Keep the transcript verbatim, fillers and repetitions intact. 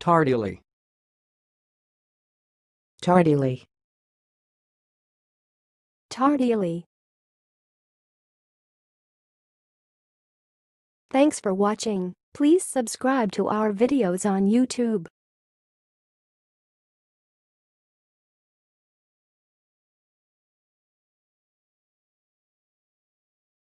Tardily. Tardily. Tardily. Thanks for watching. Please subscribe to our videos on YouTube.